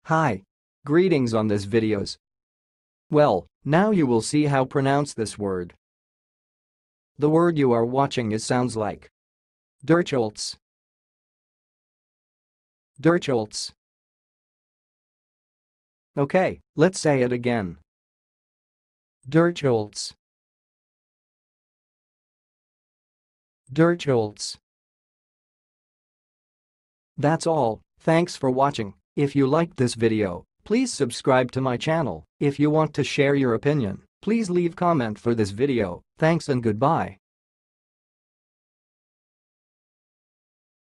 Hi. Greetings on this videos. Well, now you will see how pronounce this word. The word you are watching sounds like Durchholz. Durchholz. Okay, let's say it again. Durchholz. Durchholz. That's all. Thanks for watching. If you liked this video, please subscribe to my channel. If you want to share your opinion, please leave comment for this video. Thanks and goodbye.